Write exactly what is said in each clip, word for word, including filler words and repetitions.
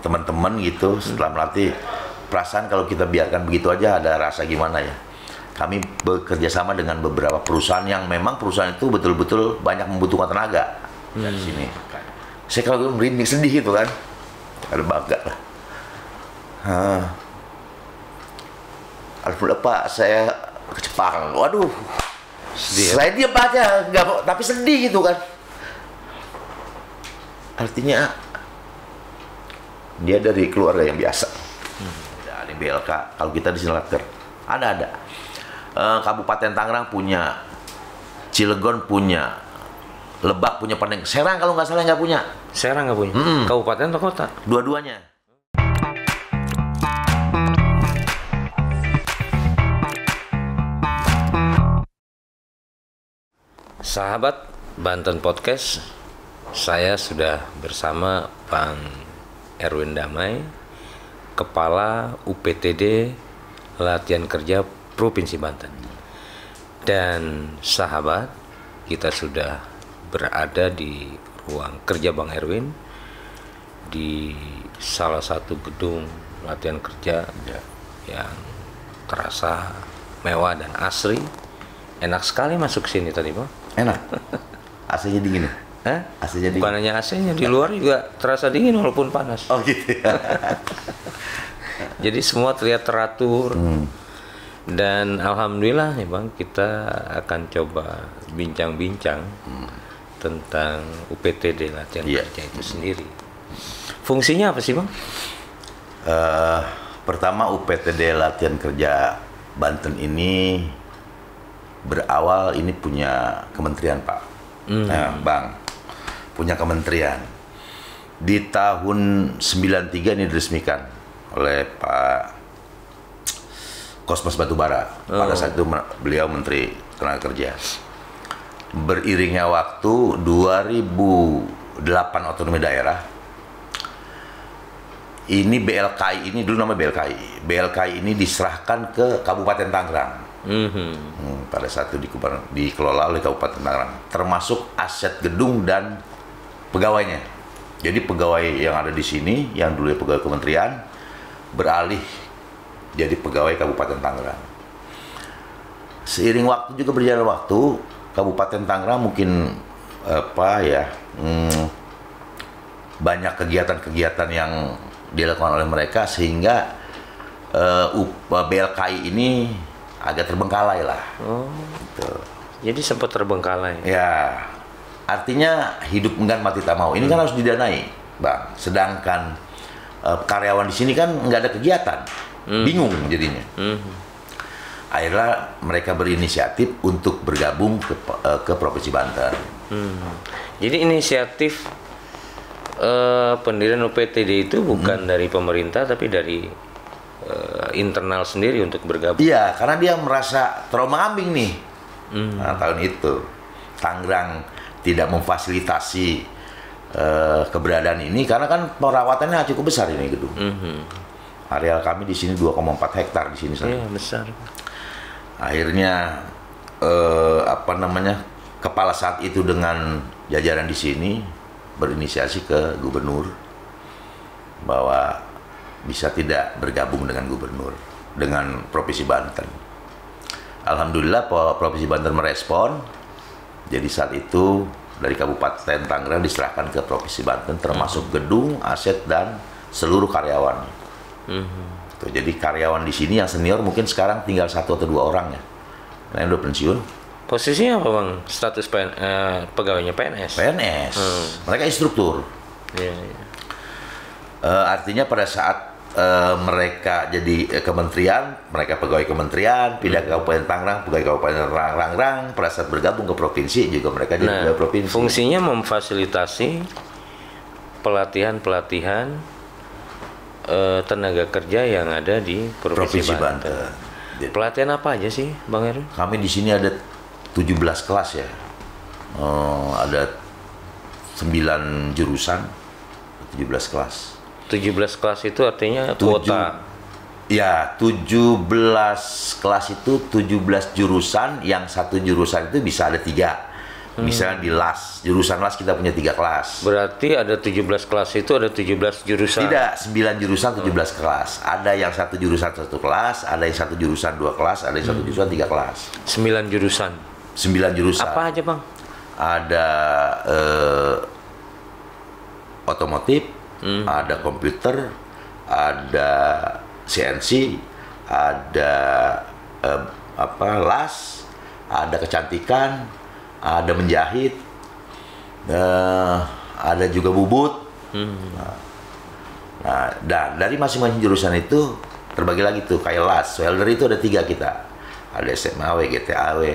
teman-teman gitu setelah melatih. Perasaan kalau kita biarkan begitu aja ada rasa gimana ya. Kami bekerja sama dengan beberapa perusahaan yang memang perusahaan itu betul-betul banyak membutuhkan tenaga hmm. dari sini. Saya kalau merinding sedih gitu kan, ada bangga lah. Hah. Alhamdulillah Pak, saya ke Jepang. Waduh, sedih, saya diam aja, nggak, tapi sedih gitu kan. Artinya dia dari keluarga yang biasa. Hmm. Dari B L K, kalau kita di Sinlaker ada-ada. Uh, Kabupaten Tangerang punya, Cilegon punya, Lebak punya, Pandeng, Serang kalau nggak salah nggak punya. Serang nggak punya. Hmm. Kabupaten atau kota? Dua-duanya. Sahabat Banten Podcast, saya sudah bersama Bang Erwin Damai, Kepala U P T D Latihan Kerja Provinsi Banten. Dan sahabat, kita sudah berada di ruang kerja Bang Erwin di salah satu gedung latihan kerja ya, yang terasa mewah dan asri. Enak sekali masuk sini tadi, Bang. Enak. A C-nya dingin. Hah? A C-nya dingin. Bukan hanya A C-nya, di luar juga terasa dingin walaupun panas. Oh gitu ya. Jadi semua terlihat teratur. Hmm. Dan alhamdulillah nih Bang, kita akan coba bincang-bincang hmm. tentang U P T D latihan yeah. kerja itu sendiri. Fungsinya apa sih Bang? Uh, pertama U P T D latihan kerja Banten ini berawal ini punya kementerian Pak. Hmm. Nah, Bang, punya kementerian. Di tahun sembilan tiga ini diresmikan oleh Pak Kosmas Batubara. Oh. Pada saat itu beliau Menteri Tenaga Kerja. Beriringnya waktu dua ribu delapan otonomi daerah. Ini B L K I ini dulu nama B L K I. B L K I ini diserahkan ke Kabupaten Tangerang. Mm-hmm. Hmm, pada saat itu dikelola oleh Kabupaten Tangerang, termasuk aset gedung dan pegawainya. Jadi pegawai yang ada di sini, yang dulu pegawai kementerian, beralih jadi pegawai Kabupaten Tangerang. Seiring waktu juga berjalan waktu, Kabupaten Tangerang mungkin apa ya, hmm, banyak kegiatan-kegiatan yang dilakukan oleh mereka sehingga uh, B L K I ini agak terbengkalai lah. Oh, gitu. Jadi sempat terbengkalai. Ya, artinya hidup enggan mati tak mau. Ini hmm. kan harus didanai, Bang. Sedangkan uh, karyawan di sini kan nggak ada kegiatan. Hmm. Bingung jadinya. Hmm. Akhirnya mereka berinisiatif untuk bergabung ke, uh, ke Provinsi Banten. Hmm. Jadi inisiatif uh, pendirian U P T D itu bukan hmm. dari pemerintah tapi dari uh, internal sendiri untuk bergabung. Iya, karena dia merasa trauma ambing nih. Hmm. Nah, tahun itu Tangerang tidak memfasilitasi uh, keberadaan ini karena kan perawatannya cukup besar ini gedung. Hmm. Areal kami di sini dua koma empat hektar di sini saja. Iya, besar. Akhirnya eh, apa namanya? Kepala saat itu dengan jajaran di sini berinisiasi ke gubernur bahwa bisa tidak bergabung dengan gubernur dengan Provinsi Banten. Alhamdulillah Provinsi Banten merespon. Jadi saat itu dari Kabupaten Tangerang diserahkan ke Provinsi Banten termasuk gedung, aset dan seluruh karyawan. Mm-hmm. Tuh, jadi karyawan di sini yang senior mungkin sekarang tinggal satu atau dua orang ya, yang udah pensiun. Posisinya apa Bang? Status P N, eh, pegawainya P N S? P N S. Hmm. Mereka instruktur. Yeah, yeah. Uh, artinya pada saat uh, mereka jadi uh, kementerian, mereka pegawai kementerian, pindah ke Kabupaten Tangerang, pegawai Kabupaten Tangerang, pada saat bergabung ke provinsi juga mereka jadi nah, pegawai provinsi. Fungsinya memfasilitasi pelatihan-pelatihan Uh, tenaga kerja yang ada di Provinsi, Provinsi Banten. Banten. Pelatihan apa aja sih, Bang Heru? Kami di sini ada tujuh belas kelas ya. Uh, ada sembilan jurusan, tujuh belas kelas. tujuh belas kelas itu artinya kuota. Ya, tujuh belas kelas itu tujuh belas jurusan, yang satu jurusan itu bisa ada tiga. Misalnya di las, jurusan las kita punya tiga kelas. Berarti ada tujuh belas kelas itu ada tujuh belas jurusan? Tidak, sembilan jurusan tujuh belas hmm. kelas. Ada yang satu jurusan satu kelas, ada yang satu jurusan dua kelas, ada yang satu jurusan tiga kelas. Sembilan jurusan? Sembilan jurusan. Apa aja Bang? Ada eh, otomotif, hmm. ada komputer, ada C N C, ada eh, apa las, ada kecantikan, ada menjahit, uh, ada juga bubut. Hmm. Nah, dan dari masing-masing jurusan itu terbagi lagi tuh kayak las, welder itu ada tiga kita, ada S M A W, G T A W,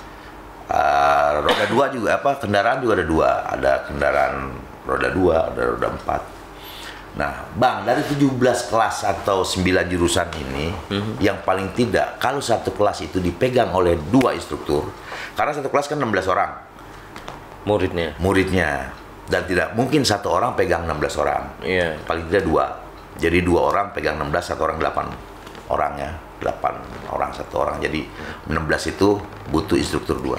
uh, roda dua juga apa kendaraan juga ada dua, ada kendaraan roda dua, ada roda empat. Nah, Bang, dari tujuh belas kelas atau sembilan jurusan ini, mm-hmm. yang paling tidak, kalau satu kelas itu dipegang oleh dua instruktur, karena satu kelas kan enam belas orang. Muridnya? Muridnya. Dan tidak mungkin satu orang pegang enam belas orang. Iya. Yeah. Paling tidak dua. Jadi dua orang pegang enam belas, satu orang delapan orang ya. delapan orang, satu orang. Jadi enam belas itu butuh instruktur dua.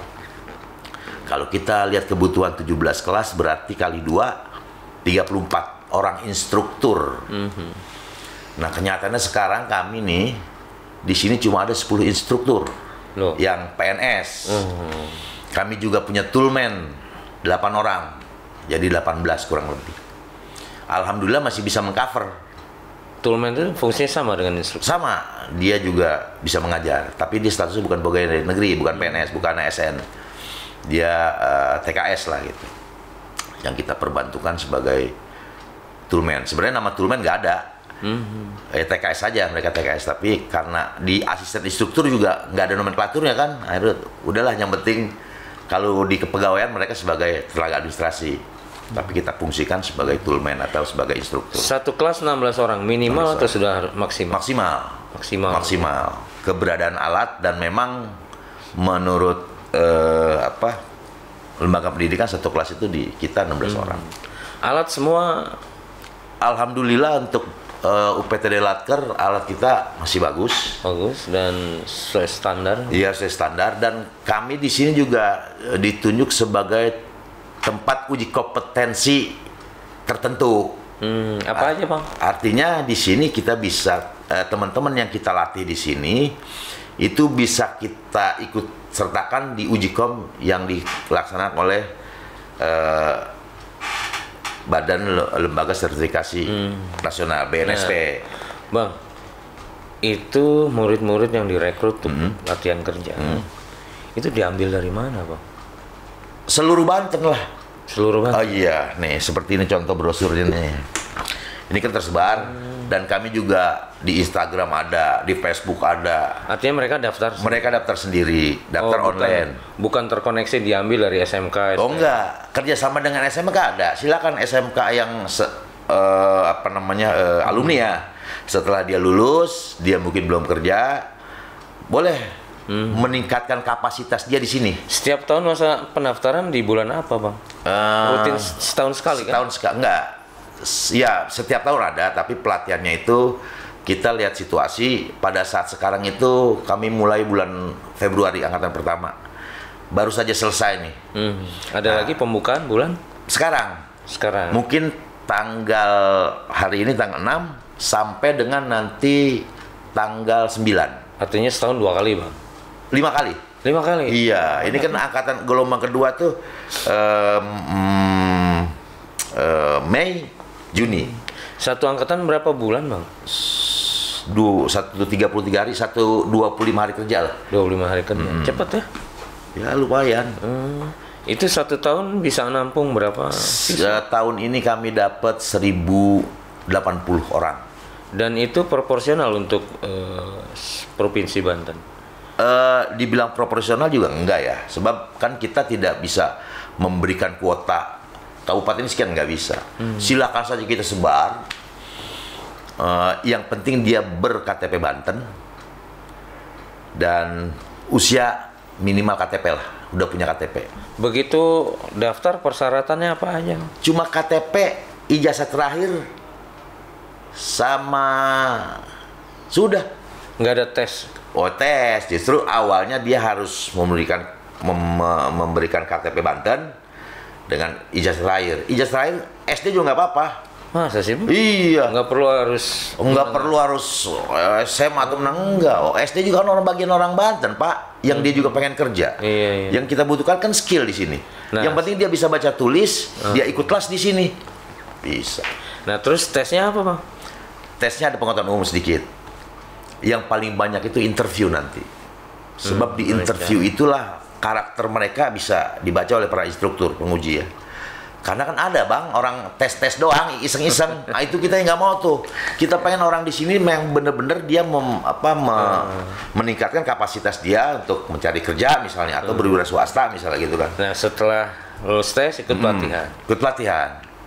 Kalau kita lihat kebutuhan tujuh belas kelas, berarti kali dua, tiga puluh empat orang instruktur. Mm-hmm. Nah, kenyataannya sekarang kami nih di sini cuma ada sepuluh instruktur. Loh. Yang P N S. Mm-hmm. Kami juga punya toolman delapan orang. Jadi delapan belas kurang lebih. Alhamdulillah masih bisa mengcover. Toolman itu fungsinya sama dengan instruktur? Sama. Dia juga bisa mengajar, tapi dia statusnya bukan pegawai negeri, bukan P N S, bukan A S N. Dia uh, T K S lah gitu. Yang kita perbantukan sebagai toolman. Sebenarnya nama toolman nggak ada. Mm-hmm. Eh, T K S saja mereka T K S, tapi karena di asisten instruktur juga nggak ada nomenklaturnya kan. Akhirnya udahlah, yang penting kalau di kepegawaian mereka sebagai tenaga administrasi. Mm-hmm. Tapi kita fungsikan sebagai toolman atau sebagai instruktur. Satu kelas enam belas orang minimal enam belas atau sudah maksimal? Maksimal. Maksimal. Maksimal. Keberadaan alat dan memang menurut eh, apa lembaga pendidikan satu kelas itu di kita enam belas hmm. orang. Alat semua alhamdulillah untuk uh, U P T D Latker alat kita masih bagus. Bagus dan sesuai standar. Iya, sesuai standar, dan kami di sini juga uh, ditunjuk sebagai tempat uji kompetensi tertentu. Hmm, apa aja, Bang? Artinya di sini kita bisa uh, teman-teman yang kita latih di sini itu bisa kita ikut sertakan di uji kom yang dilaksanakan oleh uh, Badan Lembaga Sertifikasi hmm. Nasional B N S P. Nah, Bang, itu murid-murid yang direkrut tuh hmm. latihan kerja, hmm. itu diambil dari mana, Bang? Seluruh Banten lah. Seluruh Banten. Oh iya, nih seperti ini contoh brosurnya nih. Ini kan tersebar. Hmm. Dan kami juga di Instagram ada, di Facebook ada. Artinya mereka daftar? Mereka daftar sendiri, daftar oh, bukan, online. Bukan terkoneksi diambil dari S M K? Oh enggak, kerjasama dengan S M K ada. Silakan S M K yang se, uh, apa namanya uh, alumni ya. Setelah dia lulus, dia mungkin belum kerja, boleh hmm. meningkatkan kapasitas dia di sini. Setiap tahun masa pendaftaran di bulan apa, Bang? Uh, Rutin setahun sekali kan? Setahun sekali, enggak. Ya, setiap tahun ada, tapi pelatihannya itu kita lihat situasi. Pada saat sekarang itu kami mulai bulan Februari angkatan pertama. Baru saja selesai nih. Hmm. Ada nah, lagi pembukaan bulan? Sekarang. Sekarang. Mungkin tanggal hari ini tanggal enam sampai dengan nanti tanggal sembilan. Artinya setahun dua kali, Bang? Lima kali. Lima kali? Iya, ini kan angkatan gelombang kedua tuh um, uh, Mei, Juni. Satu angkatan berapa bulan, Bang? Du, satu tiga puluh tiga hari, satu dua puluh lima hari kerja lah. Dua puluh lima hari kerja, hmm. Cepat ya? Ya lumayan. Hmm. Itu satu tahun bisa nampung berapa? Tahun ini kami dapat seribu delapan puluh orang. Dan itu proporsional untuk uh, provinsi Banten? Uh, dibilang proporsional juga enggak ya, sebab kan kita tidak bisa memberikan kuota kabupaten sekian, nggak bisa. Hmm. Silakan saja kita sebar. Uh, yang penting dia ber-K T P Banten dan usia minimal K T P lah, udah punya K T P. Begitu daftar persyaratannya apa aja? Cuma K T P, ijazah terakhir, sama sudah. Nggak ada tes? Oh tes, justru awalnya dia harus memberikan mem- memberikan K T P Banten dengan ijazah terakhir. Ijazah terakhir S D juga nggak apa-apa. Masa sih? Iya. Nggak perlu harus. Nggak perlu harus S M A atau menang, enggak. Oh, S D juga kan orang bagian orang Banten, Pak. Yang hmm. dia juga pengen kerja. Iya, iya. Yang kita butuhkan kan skill di sini. Nah, yang penting dia bisa baca tulis, hmm. dia ikut kelas di sini. Bisa. Nah, terus tesnya apa, Bang? Tesnya ada pengetahuan umum sedikit. Yang paling banyak itu interview nanti. Sebab hmm, di interview ya. Itulah karakter mereka bisa dibaca oleh para instruktur, penguji ya. Karena kan ada bang, orang tes-tes doang, iseng-iseng. Nah itu kita nggak mau tuh. Kita pengen orang di sini yang bener-bener dia mem, apa, me, hmm. meningkatkan kapasitas dia untuk mencari kerja misalnya atau hmm. berwira swasta misalnya gitu kan. Nah setelah lulus tes ikut hmm. pelatihan. Ikut pelatihan.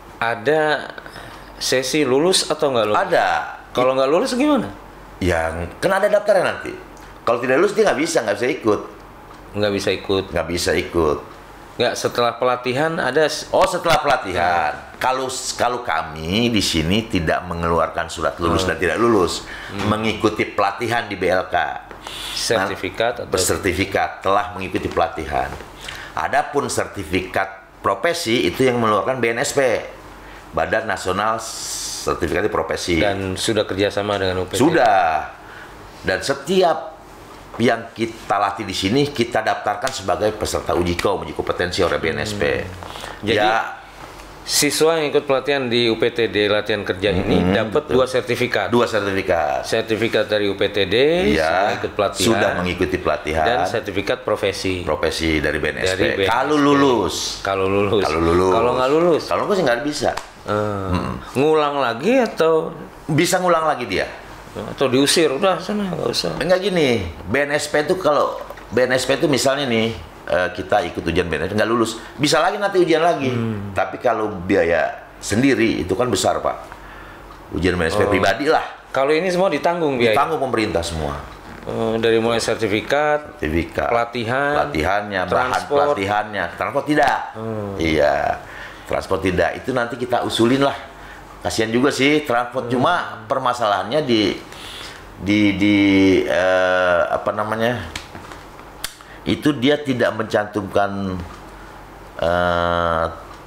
Ada sesi lulus atau nggak lulus? Ada. Kalau nggak lulus gimana? Yang kan ada daftarnya nanti. Kalau tidak lulus dia nggak bisa, nggak bisa ikut. Nggak bisa ikut. Nggak bisa ikut. Nggak, setelah pelatihan ada. Oh setelah pelatihan. Hmm. Kalau kalau kami di sini tidak mengeluarkan surat lulus hmm. dan tidak lulus, hmm. mengikuti pelatihan di B L K. Sertifikat nah, atau bersertifikat telah mengikuti pelatihan. Adapun sertifikat profesi itu yang mengeluarkan B N S P, Badan Nasional Sertifikasi Profesi. Dan sudah kerjasama dengan U P T D. Sudah. Dan setiap yang kita latih di sini kita daftarkan sebagai peserta uji kom, uji kompetensi oleh B N S P. Hmm. Jadi ya, siswa yang ikut pelatihan di U P T D latihan kerja hmm, ini dapat dua sertifikat. Dua sertifikat. Sertifikat dari U P T D ya, ikut pelatihan. Sudah mengikuti pelatihan. Dan sertifikat profesi. Profesi dari B N S P. Dari B N S P. Kalau lulus. Kalau lulus. Kalau lulus. Kalau nggak lulus. Kalau nggak sih nggak bisa. Hmm. Hmm. Ngulang lagi atau? Bisa ngulang lagi dia. Atau diusir, udah sana nggak usah. Enggak gini, B N S P itu kalau B N S P itu misalnya nih kita ikut ujian B N S P nggak lulus, bisa lagi nanti ujian lagi. Hmm. Tapi kalau biaya sendiri itu kan besar Pak. Ujian B N S P oh. pribadi lah. Kalau ini semua ditanggung biaya? Ditanggung pemerintah semua. Oh, dari mulai sertifikat, sertifikat, pelatihan, pelatihannya, bahan transport. pelatihannya, transport tidak. Hmm. Iya, transport tidak. Itu nanti kita usulin lah. Kasihan juga sih transport, hmm. cuma permasalahannya di di di eh, apa namanya itu dia tidak mencantumkan eh,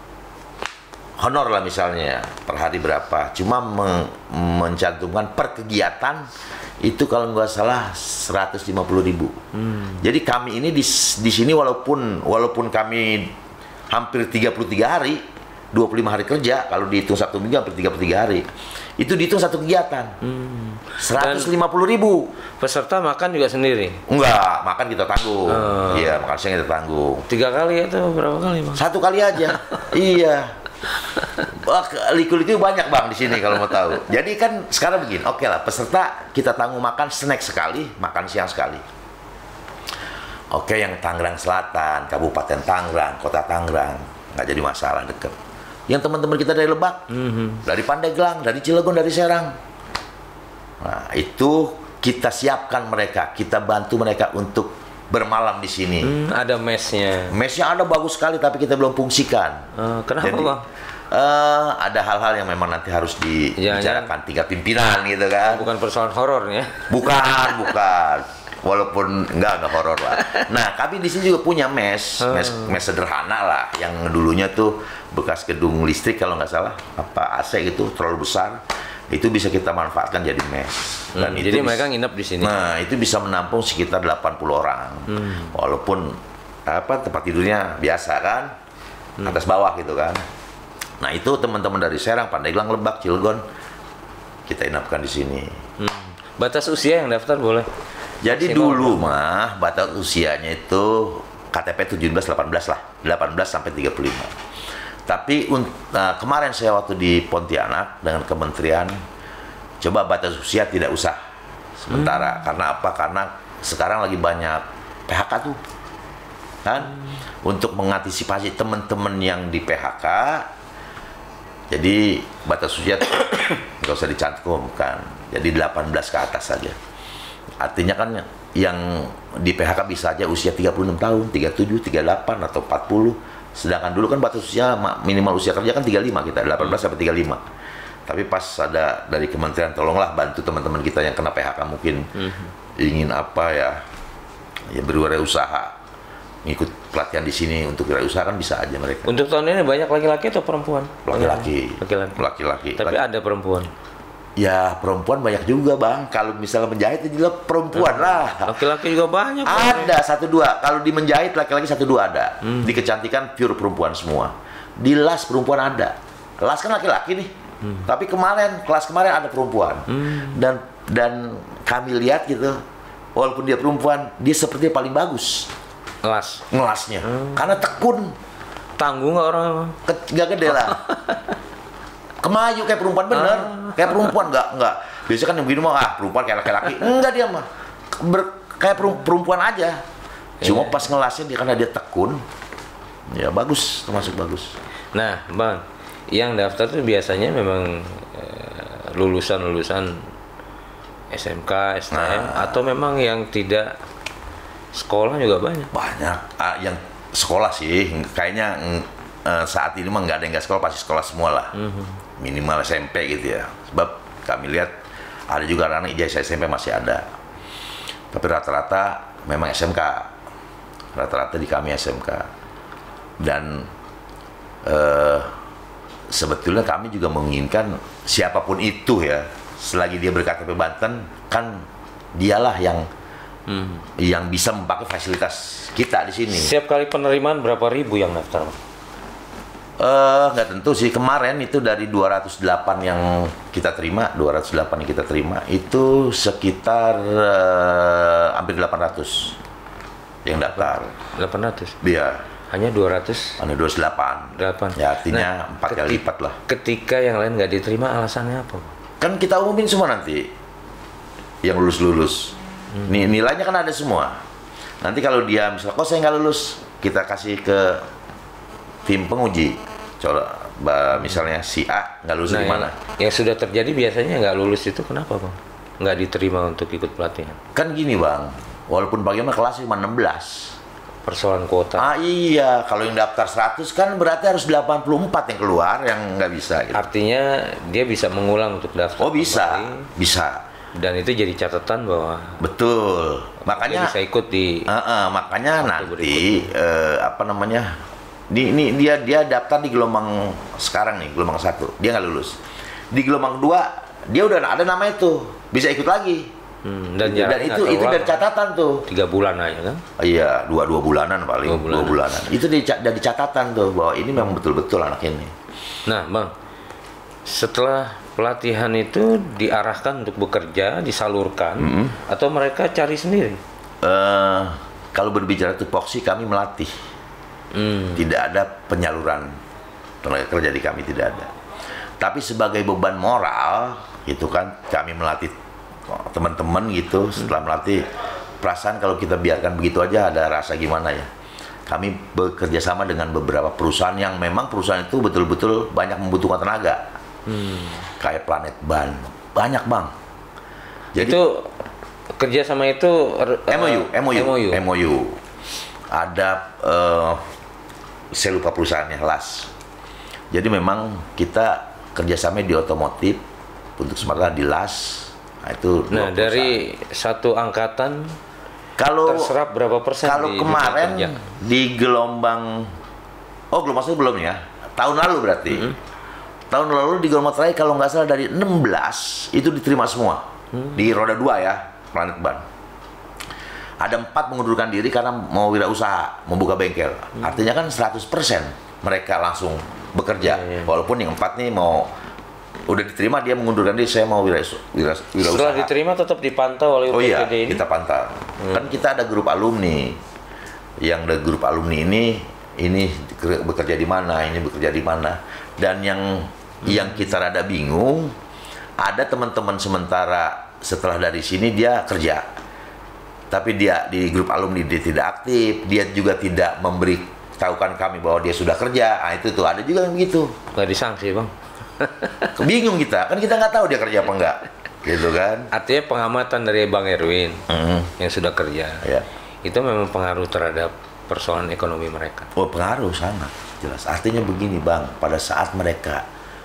honor lah misalnya per hari berapa, cuma men mencantumkan per kegiatan itu kalau nggak salah seratus lima puluh ribu. Hmm. Jadi kami ini di di sini walaupun walaupun kami hampir tiga puluh tiga hari, dua puluh lima hari kerja, kalau dihitung satu minggu hampir tiga puluh tiga hari. Itu dihitung satu kegiatan. Hmm. seratus lima puluh ribu. Peserta makan juga sendiri? Enggak, makan kita tanggung. Uh. Iya, makan siang kita tanggung. Tiga kali atau berapa kali, Bang? Satu kali aja. Iya. Liku-liku banyak Bang di sini kalau mau tahu. Jadi kan sekarang begini, oke okay lah, peserta kita tanggung makan snack sekali, makan siang sekali. Oke, okay, yang Tangerang Selatan, Kabupaten Tangerang, Kota Tangerang, nggak jadi masalah, deket. Yang teman-teman kita dari Lebak, mm-hmm. dari Pandeglang, dari Cilegon, dari Serang. Nah, itu kita siapkan mereka, kita bantu mereka untuk bermalam di sini. Hmm, ada mesnya. Mesnya ada bagus sekali, tapi kita belum fungsikan. Uh, kenapa, Jadi, Bang? Uh, ada hal-hal yang memang nanti harus dibicarakan tiga pimpinan gitu kan. Bukan persoalan horornya. Bukan, bukan. Walaupun enggak enggak horor lah. Nah, kami di sini juga punya mes, mes, mes sederhana lah, yang dulunya tuh bekas gedung listrik kalau nggak salah, apa A C gitu terlalu besar, itu bisa kita manfaatkan jadi mes. Dan hmm, itu jadi mereka nginep di sini. Nah, itu bisa menampung sekitar delapan puluh orang, hmm. walaupun apa tempat tidurnya biasa kan, hmm. atas bawah gitu kan. Nah, itu teman-teman dari Serang, Pandeglang, Lebak, Cilegon kita inapkan di sini. Hmm. Batas usia yang daftar boleh? Jadi Masih dulu mah batas usianya itu K T P tujuh belas delapan belas lah, delapan belas sampai tiga puluh lima. Tapi uh, kemarin saya waktu di Pontianak dengan kementerian coba batas usia tidak usah sementara. Hmm. Karena apa? Karena sekarang lagi banyak P H K tuh. Kan? Hmm. Untuk mengantisipasi teman-teman yang di P H K. Jadi batas usia nggak usah dicantumkan. Jadi delapan belas ke atas saja. Artinya kan yang di P H K bisa aja usia tiga puluh enam tahun, tiga puluh tujuh, tiga puluh delapan atau empat puluh. Sedangkan dulu kan batas usia minimal usia kerja kan tiga puluh lima kita, delapan belas sampai tiga puluh lima. Tapi pas ada dari kementerian, tolonglah bantu teman-teman kita yang kena P H K mungkin mm-hmm. ingin apa ya, ya berwirausaha ngikut pelatihan di sini untuk wirausaha kan bisa aja mereka. Untuk tahun ini banyak laki-laki atau perempuan? Laki-laki. Laki-laki. Laki-laki. Tapi Laki. ada perempuan. Ya perempuan banyak juga bang. Kalau misalnya menjahit itu juga perempuan hmm. lah. Laki-laki juga banyak. Ada bang. Satu dua. Kalau di menjahit laki-laki satu dua ada. Hmm. Di kecantikan pure perempuan semua. Di las perempuan ada. Las kan laki-laki nih. Hmm. Tapi kemarin kelas kemarin ada perempuan. Hmm. Dan dan kami lihat gitu. Walaupun dia perempuan, dia sepertinya paling bagus. Ngelas. Ngelasnya. Hmm. Karena tekun. Tanggung nggak orang emang? Nggak gede lah. Kemayu kayak perempuan bener, ah. kayak perempuan nggak nggak. Biasanya kan yang begini mah ah perempuan kayak laki-laki, enggak dia mah Ber, kayak perempuan aja. Cuma yeah. pas ngelasnya dia karena dia tekun, ya bagus, termasuk bagus. Nah bang, yang daftar tuh biasanya memang eh, lulusan-lulusan S M K, S T M, nah. atau memang yang tidak sekolah juga banyak. Banyak, ah, yang sekolah sih, kayaknya uh, saat ini mah nggak ada yang nggak sekolah, pasti sekolah semua lah. Mm-hmm. Minimal S M P gitu ya. Sebab kami lihat ada juga anak ijazah S M P masih ada. Tapi rata-rata memang S M K. Rata-rata di kami S M K. Dan uh, sebetulnya kami juga menginginkan siapapun itu ya, selagi dia berK T P Banten, kan dialah yang hmm. yang bisa memakai fasilitas kita di sini. Setiap kali penerimaan berapa ribu yang daftar? Uh, nggak tentu sih. Kemarin itu dari dua ratus delapan yang kita terima, dua ratus delapan yang kita terima itu sekitar uh, hampir delapan ratus yang daftar. delapan ratus? Iya. Hanya dua ratus? Hanya dua ratus delapan. delapan. Ya artinya nah, empat kali lipat lah. Ketika yang lain nggak diterima, alasannya apa? Kan kita umumin semua nanti yang lulus-lulus. Hmm. Nilainya kan ada semua. Nanti kalau dia misalnya kok saya nggak lulus, kita kasih ke tim penguji. Coba misalnya si A nggak lulus nah, di mana? Yang, yang sudah terjadi biasanya nggak lulus itu kenapa bang? Nggak diterima untuk ikut pelatihan? Kan gini bang, walaupun bagaimana kelas cuma enam belas. Persoalan kuota. Ah iya, kalau yang daftar seratus kan berarti harus delapan puluh empat yang keluar yang nggak bisa. Gitu. Artinya dia bisa mengulang untuk daftar. Oh bisa, kembali. Bisa. Dan itu jadi catatan bahwa betul. Makanya dia bisa ikut di. Uh, uh, makanya nanti uh, apa namanya? Di, ini dia dia daftar di gelombang sekarang nih, gelombang satu, dia nggak lulus. Di gelombang dua dia udah ada nama itu, bisa ikut lagi. Hmm, dan, dan itu itu dari catatan tuh. Tiga bulan aja kan? Iya, dua dua bulanan paling. Dua bulanan. Dua bulanan. Itu dari, dari catatan tuh bahwa ini memang betul-betul anak ini. Nah, bang, setelah pelatihan itu diarahkan untuk bekerja, disalurkan, mm-hmm. atau mereka cari sendiri? Uh, kalau berbicara tupoksi kami melatih. Hmm. Tidak ada penyaluran tenaga kerja di kami, tidak ada. Tapi sebagai beban moral itu kan kami melatih teman-teman gitu. Setelah melatih, perasaan kalau kita biarkan begitu aja ada rasa gimana ya. Kami bekerja sama dengan beberapa perusahaan yang memang perusahaan itu betul-betul banyak membutuhkan tenaga. Hmm. Kayak Planet Ban, banyak bang. Jadi itu kerja sama itu uh, M O U, M O U, M O U. M O U. Ada uh, saya lupa perusahaannya, L A S. Jadi memang kita kerjasama di otomotif untuk sementara di L A S. Nah, itu nah dari satu angkatan kalau terserap berapa persen? Kalau di kemarin di gelombang, oh gelombang satu belum ya? Tahun lalu berarti. Mm-hmm. Tahun lalu di gelombang terakhir kalau nggak salah dari enam belas itu diterima semua mm-hmm. di roda dua ya, Planet Ban. Ada empat mengundurkan diri karena mau wirausaha, membuka bengkel. Hmm. Artinya kan seratus persen mereka langsung bekerja. Yeah, yeah. Walaupun yang empat nih mau udah diterima, dia mengundurkan diri, saya mau wirausaha. Setelah diterima tetap dipantau oleh U P T D. Oh iya, ini? kita pantau. Hmm. Kan kita ada grup alumni. Yang ada grup alumni ini, ini bekerja di mana, ini bekerja di mana. Dan yang hmm. yang kita rada bingung, ada teman-teman sementara setelah dari sini dia kerja. Tapi dia di grup alumni dia tidak aktif, dia juga tidak memberi tahukan kami bahwa dia sudah kerja. Nah itu tuh ada juga yang begitu. Nggak disangsi bang. Bingung kita, kan kita nggak tahu dia kerja apa enggak, gitu kan? Artinya pengamatan dari Bang Erwin mm-hmm. yang sudah kerja, yeah. itu memang pengaruh terhadap persoalan ekonomi mereka. Oh pengaruh sangat jelas. Artinya begini bang, pada saat mereka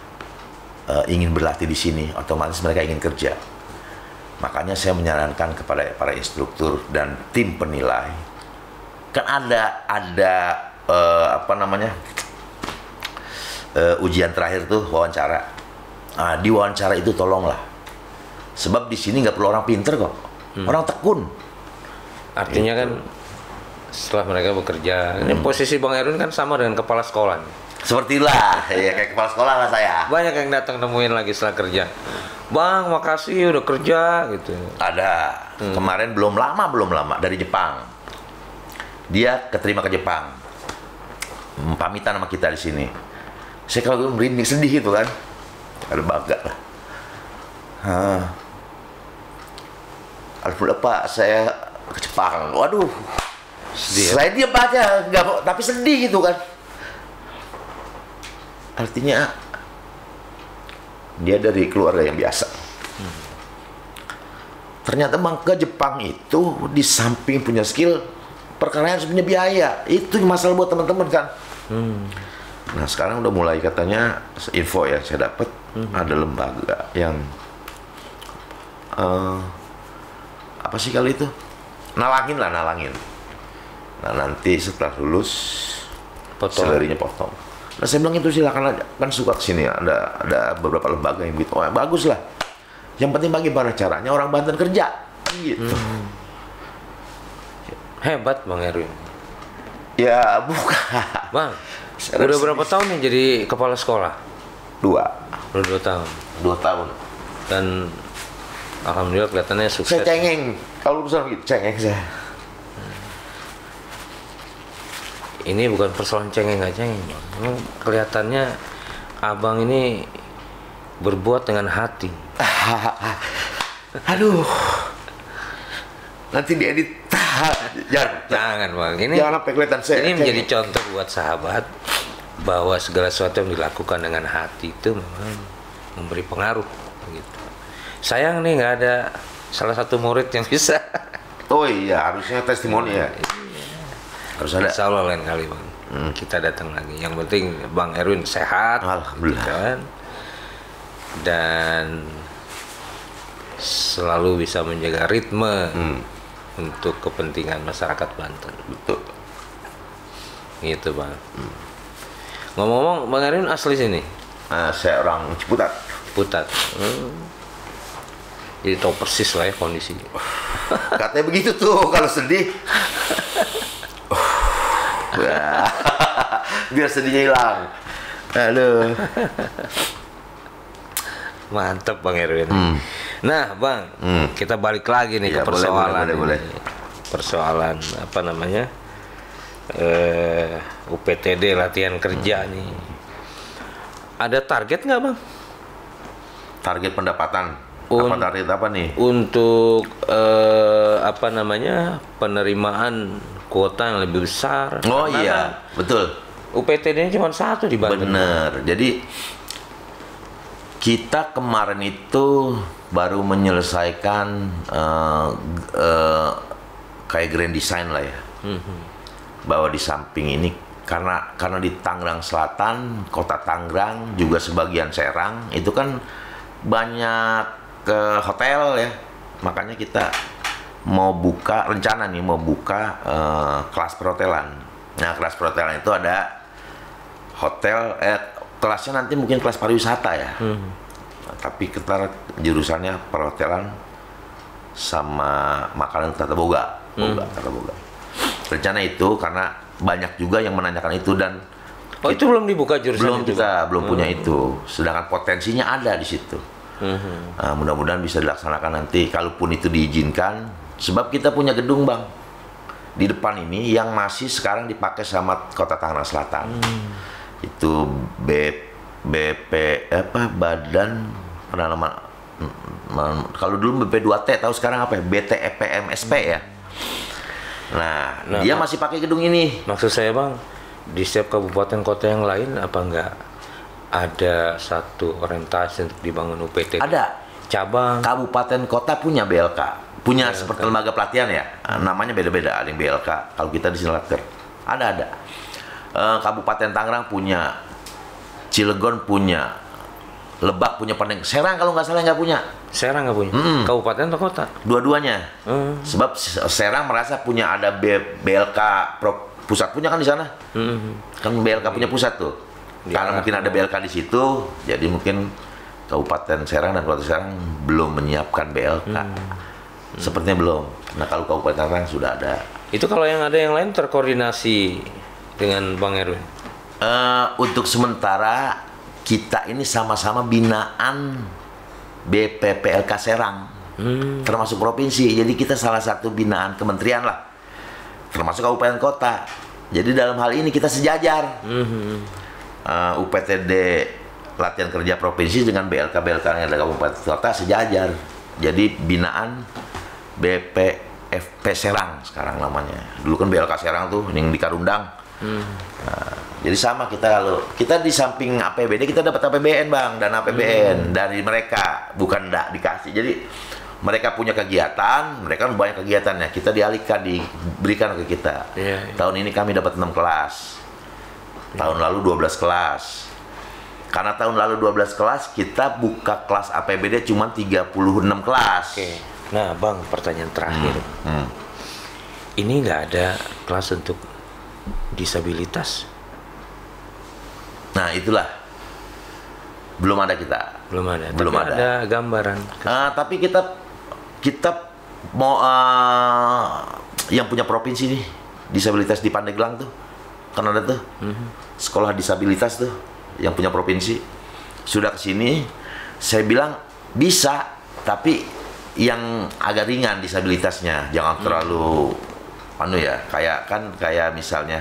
uh, ingin berlatih di sini, otomatis mereka ingin kerja. Makanya saya menyarankan kepada para instruktur dan tim penilai kan ada ada uh, apa namanya uh, ujian terakhir tuh wawancara. Nah, di wawancara itu tolonglah, sebab di sini nggak perlu orang pinter kok, hmm. orang tekun. Artinya gitu. Kan setelah mereka bekerja, hmm. ini posisi Bang Erwin kan sama dengan kepala sekolah. Sepertilah, ya kayak kepala sekolah lah saya. Banyak yang datang nemuin lagi setelah kerja. Bang, makasih udah kerja gitu. Ada. Hmm. Kemarin belum lama, belum lama dari Jepang. Dia keterima ke Jepang. Pamitan sama kita di sini. Saya kalau merinding sedih gitu kan. Ada bangga lah. Hah. Alhamdulillah Pak, saya ke Jepang. Waduh. Sedih. Saya diam aja, nggak, tapi sedih gitu kan. Artinya dia dari keluarga yang biasa. Hmm. Ternyata bang ke Jepang itu di samping punya skill, perkara harus punya biaya. Itu masalah buat teman-teman kan. Hmm. Nah sekarang udah mulai katanya info ya saya dapat hmm. ada lembaga yang uh, apa sih kali itu nalangin lah nalangin. Nah nanti setelah lulus salarinya potong. Nah saya bilang itu silakan aja, kan suka kesini ada ada beberapa lembaga yang gitu, oh, bagus lah. Yang penting bagaimana caranya orang Banten kerja, gitu. Hmm. Hebat Bang Erwin. Ya bukan. Bang, udah berapa tahun nih jadi kepala sekolah? Dua. Udah dua tahun. Dua tahun. Dan alhamdulillah kelihatannya sukses. Saya cengeng, kalau urusan gitu cengeng saya. Ini bukan persoalan cengeng nggak cengeng, Bang. Kelihatannya abang ini berbuat dengan hati. Aduh, nanti diedit. Jangan, jangan Bang. Ini jangan sampai kelihatan saya. Ini menjadi contoh buat sahabat bahwa segala sesuatu yang dilakukan dengan hati itu memang memberi pengaruh. Gitu. Sayang nih nggak ada salah satu murid yang bisa. Oh iya, harusnya testimoni ya. Harus ada. Insya Allah lain kali Bang, hmm. kita datang lagi. Yang penting Bang Erwin sehat, alhamdulillah, gitu kan? Dan selalu bisa menjaga ritme hmm. untuk kepentingan masyarakat Banten. Betul. Gitu Bang. Hmm. Ngomong-ngomong, Bang Erwin asli sini? Nah, saya orang Ciputat. Ciputat. Hmm. Jadi tahu persis lah ya kondisi. Katanya begitu tuh kalau sedih. Biar sedihnya hilang. Halo. Mantap Bang Erwin. Hmm. Nah Bang, hmm. kita balik lagi nih ya, ke persoalan boleh, boleh, boleh. Persoalan apa namanya uh, U P T D latihan kerja hmm. nih. Ada target nggak Bang? Target pendapatan? Un apa target apa nih? Untuk uh, apa namanya penerimaan kuota yang lebih besar. Oh iya, betul. U P T D-nya cuma satu di Banten. Bener. Jadi kita kemarin itu baru menyelesaikan uh, uh, kayak grand design lah ya. Mm-hmm. Bahwa di samping ini karena karena di Tangerang Selatan, kota Tangerang juga sebagian Serang itu kan banyak ke hotel ya. Makanya kita mau buka rencana nih mau buka uh, kelas perhotelan. Nah kelas perhotelan itu ada hotel, eh, kelasnya nanti mungkin kelas pariwisata ya. Hmm. Nah, tapi kita jurusannya perhotelan sama makanan tata boga, boga hmm. tata boga. Rencana itu karena banyak juga yang menanyakan itu dan oh itu belum dibuka jurusan belum itu? Kita belum hmm. punya itu. Sedangkan potensinya ada di situ. Hmm. Nah, mudah-mudahan bisa dilaksanakan nanti kalaupun itu diizinkan. Sebab kita punya gedung Bang di depan ini yang masih sekarang dipakai sama Kota Tangerang Selatan. Hmm. Itu B, BP apa Badan Penanaman kalau dulu B P dua T tahu sekarang apa ya? B T E P M S P ya. Nah, nah dia masih pakai gedung ini. Maksud saya Bang, di setiap kabupaten kota yang lain apa enggak ada satu orientasi untuk dibangun U P T D? Ada. Cabang kabupaten kota punya B L K. Punya B L K. Seperti lembaga pelatihan ya, namanya beda-beda. Ada yang B L K, kalau kita di sini Laker. Ada ada. E, Kabupaten Tangerang punya, Cilegon punya, Lebak punya Pandeng, Serang kalau nggak salah nggak punya. Serang nggak punya. Mm. Kabupaten atau kota? Dua-duanya. Mm. Sebab Serang merasa punya ada B, BLK Pro, pusat punya kan di sana. Mm. Kan B L K punya pusat tuh. Di Karena arah mungkin ada B L K di situ, jadi mungkin Kabupaten Serang dan Kota Serang belum menyiapkan B L K. Mm. Sepertinya belum. Nah kalau Kabupaten Serang sudah ada. Itu kalau yang ada yang lain terkoordinasi dengan Bang Erwin? Uh, untuk sementara kita ini sama-sama binaan B P P L K Serang, hmm. termasuk provinsi. Jadi kita salah satu binaan kementerian lah, termasuk kabupaten kota. Jadi dalam hal ini kita sejajar. Hmm. Uh, U P T D latihan kerja provinsi dengan B L K B L K yang ada kabupaten kota sejajar. Jadi binaan B P F P Serang sekarang namanya. Dulu kan B L K Serang tuh yang di Karundang. Hmm. Nah, jadi sama kita kalau kita di samping A P B D kita dapat A P B N bang dan A P B N hmm. dari mereka bukan enggak dikasih. Jadi mereka punya kegiatan, mereka banyak kegiatannya. Kita dialihkan diberikan ke kita. Yeah, yeah. Tahun ini kami dapat enam kelas. Tahun lalu dua belas kelas. Karena tahun lalu dua belas kelas kita buka kelas A P B D cuma tiga puluh enam kelas. Oke. Nah bang, pertanyaan terakhir. Hmm. Hmm. Ini nggak ada kelas untuk disabilitas. Nah itulah belum ada kita. Belum ada. Belum tapi ada. ada gambaran. Uh, tapi kita kita mau uh, yang punya provinsi nih disabilitas di Pandeglang tuh kan ada tuh mm-hmm. sekolah disabilitas tuh yang punya provinsi sudah kesini. Saya bilang bisa, tapi yang agak ringan disabilitasnya, jangan mm-hmm. terlalu anu ya, kayak kan kayak misalnya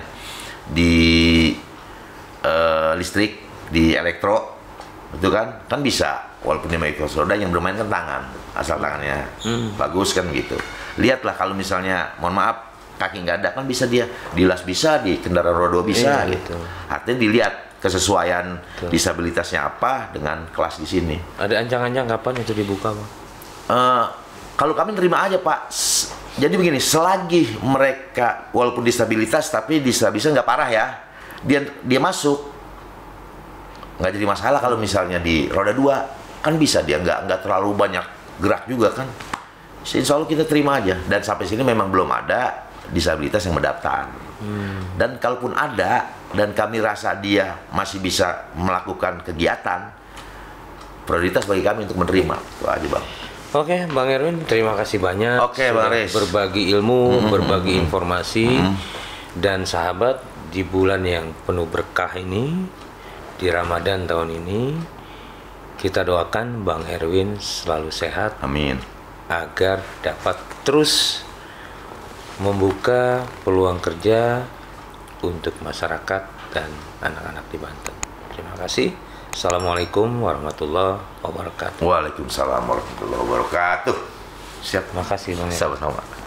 di uh, listrik, di elektro itu kan kan bisa walaupun dia pakai kursi roda, yang bermain kan tangan, asal tangannya hmm. bagus kan gitu. Lihatlah kalau misalnya mohon maaf kaki nggak ada kan bisa dia dilas, bisa di kendaraan roda bisa eh, gitu. Artinya dilihat kesesuaian Betul. disabilitasnya apa dengan kelas di sini. Ada ancang-ancang kapan itu dibuka, Pak? Uh, kalau kami terima aja Pak. Jadi begini, selagi mereka walaupun disabilitas tapi disabilitasnya nggak parah ya, dia dia masuk nggak jadi masalah. Kalau misalnya di roda dua kan bisa dia nggak nggak terlalu banyak gerak juga kan. Insya Allah kita terima aja. Dan sampai sini memang belum ada disabilitas yang mendaftar. Hmm. Dan kalaupun ada dan kami rasa dia masih bisa melakukan kegiatan, prioritas bagi kami untuk menerima. Itu aja bang. Oke, Bang Erwin, terima kasih banyak. Oke, Bang Riz. Berbagi ilmu, mm-hmm. berbagi informasi, mm-hmm. dan sahabat di bulan yang penuh berkah ini, di Ramadan tahun ini, kita doakan Bang Erwin selalu sehat. Amin. Agar dapat terus membuka peluang kerja untuk masyarakat dan anak-anak di Banten. Terima kasih. Assalamualaikum warahmatullahi wabarakatuh. Waalaikumsalam warahmatullahi wabarakatuh. Siap. Terima kasih Bang. Sama-sama.